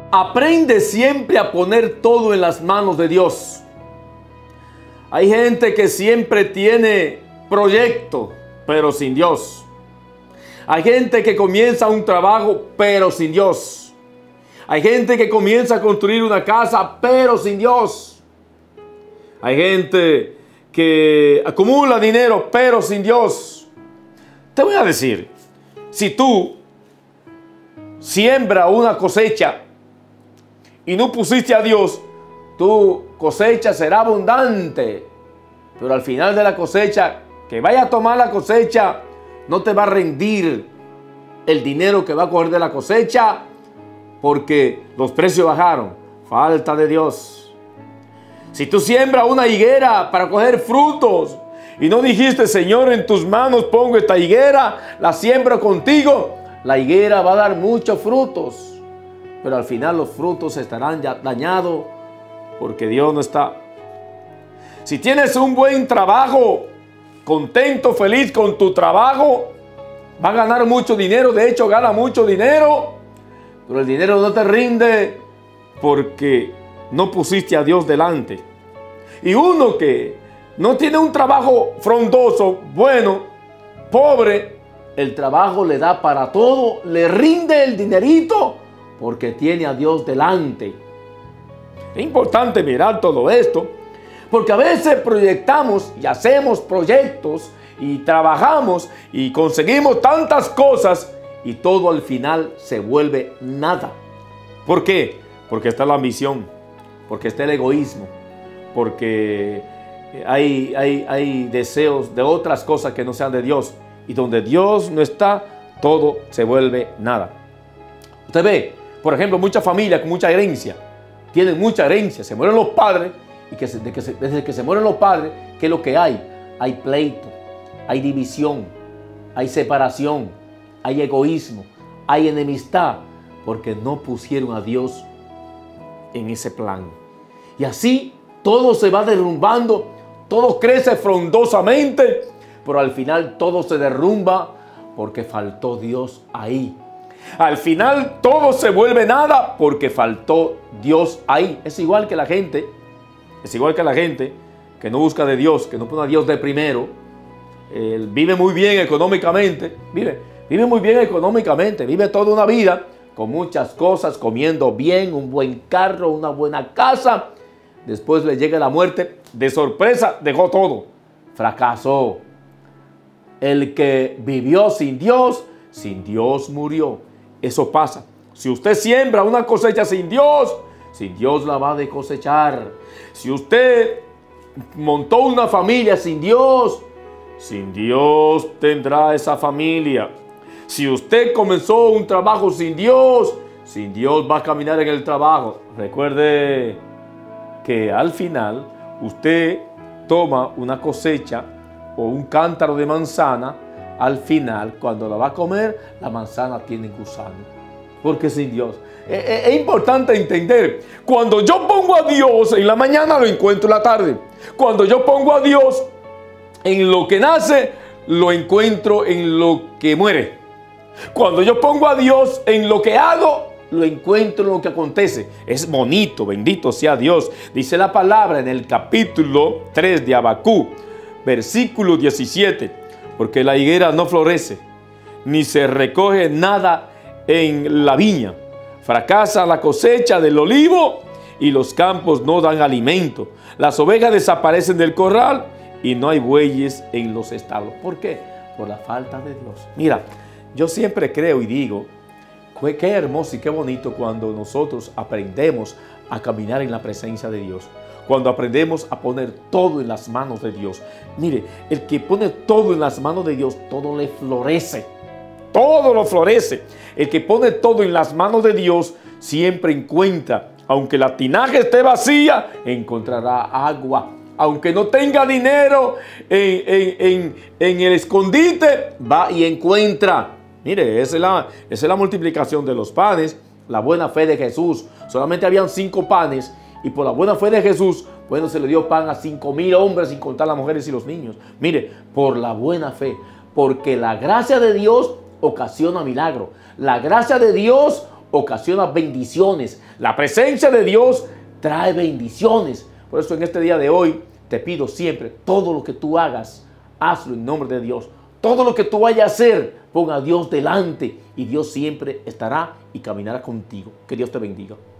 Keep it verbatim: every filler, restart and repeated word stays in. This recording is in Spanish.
Aprende siempre a poner todo en las manos de Dios. Hay gente que siempre tiene proyecto, pero sin Dios. Hay gente que comienza un trabajo, pero sin Dios. Hay gente que comienza a construir una casa, pero sin Dios. Hay gente que acumula dinero, pero sin Dios. Te voy a decir, si tú siembras una cosecha y no pusiste a Dios, tu cosecha será abundante. Pero al final de la cosecha, que vaya a tomar la cosecha, no te va a rendir el dinero que va a coger de la cosecha, porque los precios bajaron. Falta de Dios. Si tú siembras una higuera para coger frutos y no dijiste, Señor, en tus manos pongo esta higuera, la siembro contigo, la higuera va a dar muchos frutos, pero al final los frutos estarán ya dañados porque Dios no está. Si tienes un buen trabajo, contento, feliz con tu trabajo, va a ganar mucho dinero. De hecho, gana mucho dinero, pero el dinero no te rinde porque no pusiste a Dios delante. Y uno que no tiene un trabajo frondoso, bueno, pobre, el trabajo le da para todo, le rinde el dinerito porque tiene a Dios delante. Es importante mirar todo esto, porque a veces proyectamos y hacemos proyectos y trabajamos y conseguimos tantas cosas y todo al final se vuelve nada. ¿Por qué? Porque está la ambición, porque está el egoísmo, porque hay, hay, hay deseos de otras cosas que no sean de Dios. Y donde Dios no está, todo se vuelve nada. Usted ve, por ejemplo, muchas familias con mucha herencia, tienen mucha herencia, se mueren los padres, y que, se, de que se, desde que se mueren los padres, ¿qué es lo que hay? Hay pleito, hay división, hay separación, hay egoísmo, hay enemistad, porque no pusieron a Dios en ese plan. Y así todo se va derrumbando, todo crece frondosamente, pero al final todo se derrumba porque faltó Dios ahí. Al final todo se vuelve nada porque faltó Dios ahí. Es igual que la gente, es igual que la gente que no busca de Dios, que no pone a Dios de primero. Él vive muy bien económicamente, vive, vive muy bien económicamente, vive toda una vida con muchas cosas, comiendo bien, un buen carro, una buena casa. Después le llega la muerte, de sorpresa dejó todo, fracasó. El que vivió sin Dios, sin Dios murió. Eso pasa. Si usted siembra una cosecha sin Dios, sin Dios la va a cosechar. Si usted montó una familia sin Dios, sin Dios tendrá esa familia. Si usted comenzó un trabajo sin Dios, sin Dios va a caminar en el trabajo. Recuerde que al final usted toma una cosecha o un cántaro de manzana, al final, cuando la va a comer, la manzana tiene gusano. Porque sin Dios. Es, es, es importante entender, cuando yo pongo a Dios en la mañana, lo encuentro en la tarde. Cuando yo pongo a Dios en lo que nace, lo encuentro en lo que muere. Cuando yo pongo a Dios en lo que hago, lo encuentro en lo que acontece. Es bonito, bendito sea Dios. Dice la palabra en el capítulo tres de Habacuc, versículo diecisiete, porque la higuera no florece, ni se recoge nada en la viña. Fracasa la cosecha del olivo y los campos no dan alimento. Las ovejas desaparecen del corral y no hay bueyes en los establos. ¿Por qué? Por la falta de Dios. Mira, yo siempre creo y digo, qué hermoso y qué bonito cuando nosotros aprendemos a caminar en la presencia de Dios. Cuando aprendemos a poner todo en las manos de Dios. Mire, el que pone todo en las manos de Dios, todo le florece. Todo lo florece. El que pone todo en las manos de Dios, siempre encuentra. Aunque la tinaja esté vacía, encontrará agua. Aunque no tenga dinero en, en, en, en el escondite, va y encuentra. Mire, esa es, la, esa es la multiplicación de los panes. La buena fe de Jesús. Solamente habían cinco panes. Y por la buena fe de Jesús, bueno, se le dio pan a cinco mil hombres, sin contar las mujeres y los niños. Mire, por la buena fe. Porque la gracia de Dios ocasiona milagro. La gracia de Dios ocasiona bendiciones. La presencia de Dios trae bendiciones. Por eso en este día de hoy te pido siempre, todo lo que tú hagas, hazlo en nombre de Dios. Todo lo que tú vayas a hacer, ponga a Dios delante y Dios siempre estará y caminará contigo. Que Dios te bendiga.